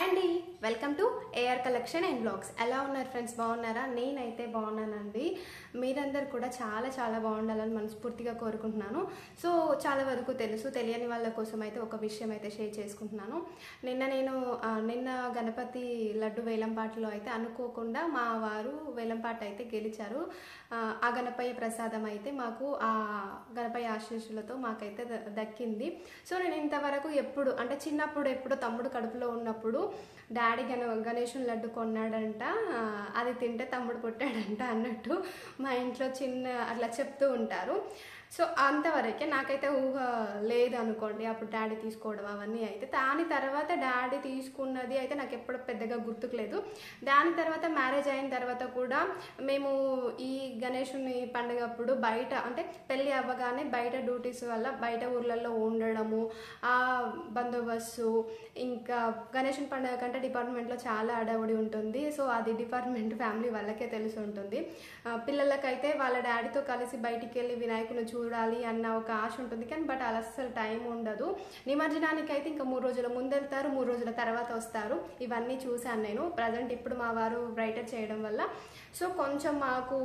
Hi అండి, welcome to AR collection and blogs. ఎలా ఉన్నారు ఫ్రెండ్స్? బాగున్నారా? నేనైతే బాగున్నానండి. మీరందరూ కూడా చాలా చాలా బాగుండాలని మనస్ఫూర్తిగా కోరుకుంటున్నాను. సో చాలా వరకు తెలుసు, తెలియని వాళ్ళ కోసం అయితే ఒక విషయం అయితే షేర్ చేసుకుంటున్నాను. నిన్న గణపతి లడ్డు వేలంపాటలో అయితే అనుకోకుండా మా వారు వేలంపాట అయితే గెలిచారు. ఆ గణపయ్య ప్రసాదం అయితే మాకు ఆ గణపయ్య ఆశీస్సులతో మాకైతే దక్కింది. సో నేను ఇంతవరకు ఎప్పుడు అంటే చిన్నప్పుడు ఎప్పుడు తమ్ముడు కడుపులో ఉన్నప్పుడు డాడీ గణేశుని లడ్డు కొన్నాడంట, అది తింటే తమ్ముడు పుట్టాడంట అన్నట్టు మా ఇంట్లో చిన్న అట్లా చెప్తూ ఉంటారు. సో అంతవరకే, నాకైతే ఊహ లేదు అనుకోండి అప్పుడు డాడీ తీసుకోవడం అవన్నీ. అయితే దాని తర్వాత డాడీ తీసుకున్నది అయితే నాకు ఎప్పుడు పెద్దగా గుర్తుకు లేదు. దాని తర్వాత మ్యారేజ్ అయిన తర్వాత కూడా మేము ఈ గణేశుని పండుగ అప్పుడు బయట అంటే పెళ్ళి అవ్వగానే బయట డ్యూటీస్ వల్ల బయట ఊర్లలో ఉండడము, ఆ బందోబస్తు, ఇంకా గణేశుని పండుగ కంటే డిపార్ట్మెంట్లో చాలా అడవుడి ఉంటుంది. సో అది డిపార్ట్మెంట్ ఫ్యామిలీ వాళ్ళకే తెలిసి ఉంటుంది. పిల్లలకైతే వాళ్ళ డాడీతో కలిసి బయటికి వెళ్ళి వినాయకుని చూడాలి అన్న ఒక ఆశ ఉంటుంది, కానీ బట్ అలా అస్సలు టైం ఉండదు. నిమజ్జనానికి అయితే ఇంకా 3 రోజుల ముందు వెళ్తారు, 3 రోజుల తర్వాత వస్తారు. ఇవన్నీ చూశాను నేను. ప్రజెంట్ ఇప్పుడు మా వారు బ్రైటర్ చేయడం వల్ల సో కొంచెం మాకు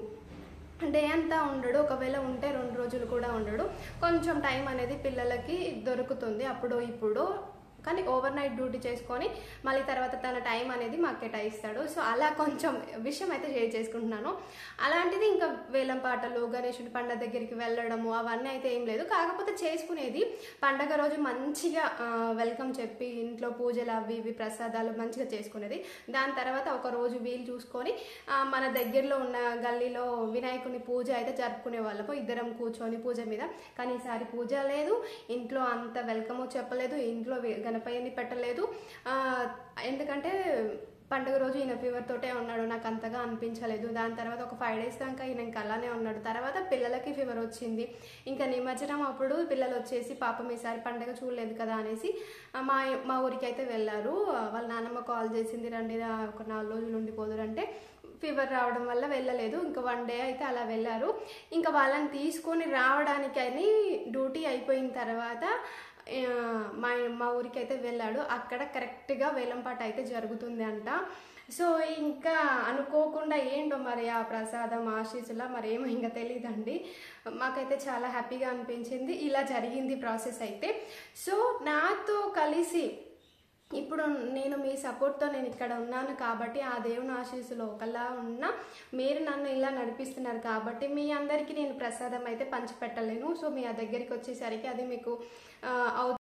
డే అంతా ఉండడు, ఒకవేళ ఉంటే 2 రోజులు కూడా ఉండడు. కొంచెం టైం అనేది పిల్లలకి దొరుకుతుంది అప్పుడు ఇప్పుడు, కానీ ఓవర్ నైట్ డ్యూటీ చేసుకొని మళ్ళీ తర్వాత తన టైం అనేది మాకు కేటాయిస్తాడు. సో అలా కొంచెం విషయం అయితే షేర్ చేసుకుంటున్నాను. అలాంటిది ఇంకా వేలం పాటలు, గణేశుడి పండుగ దగ్గరికి వెళ్ళడము అవన్నీ అయితే ఏం లేదు. కాకపోతే చేసుకునేది పండగ రోజు మంచిగా వెల్కమ్ చెప్పి ఇంట్లో పూజలు అవి ఇవి ప్రసాదాలు మంచిగా చేసుకునేది. దాని తర్వాత ఒక రోజు వీలు చూసుకొని మన దగ్గరలో ఉన్న గల్లీలో వినాయకుని పూజ అయితే జరుపుకునే వాళ్ళము, ఇద్దరం కూర్చొని పూజ మీద. కానీ ఈసారి పూజ లేదు, ఇంట్లో అంత వెల్కమ్ చెప్పలేదు, ఇంట్లో గణపయ్యని పెట్టలేదు. ఎందుకంటే పండుగ రోజు ఈయన ఫీవర్ తోటే ఉన్నాడు, నాకు అంతగా అనిపించలేదు. దాని తర్వాత ఒక 5 days దాకా ఈయన ఇంకా అలానే ఉన్నాడు. తర్వాత పిల్లలకి ఫీవర్ వచ్చింది. ఇంకా నిమజ్జనం అప్పుడు పిల్లలు వచ్చేసి పాపం ఈసారి పండుగ చూడలేదు కదా అనేసి మా ఊరికి అయితే వెళ్ళారు. వాళ్ళ నాన్నమ్మ కాల్ చేసింది, రండి ఒక 4 రోజులు ఉండిపోదురంటే ఫీవర్ రావడం వల్ల వెళ్ళలేదు. ఇంకా 1 day అయితే అలా వెళ్ళారు. ఇంకా వాళ్ళని తీసుకొని రావడానికని డ్యూటీ అయిపోయిన తర్వాత మా ఊరికి అయితే వెళ్ళాడు. అక్కడ కరెక్ట్గా వేలంపాట అయితే జరుగుతుంది అంట. సో ఇంకా అనుకోకుండా ఏంటో మరి ఆ ప్రసాదం ఆశీస్సులా మరేమో ఇంకా తెలియదండి. మాకైతే చాలా హ్యాపీగా అనిపించింది. ఇలా జరిగింది ప్రాసెస్ అయితే. సో నాతో కలిసి ఇప్పుడు నేను మీ సపోర్ట్తో నేను ఇక్కడ ఉన్నాను కాబట్టి, ఆ దేవుని ఆశీస్సులో ఒకలా ఉన్నా మీరు నన్ను ఇలా నడిపిస్తున్నారు కాబట్టి మీ అందరికీ నేను ప్రసాదం అయితే పంచిపెట్టలేను. సో మీ దగ్గరికి వచ్చేసరికి అది మీకు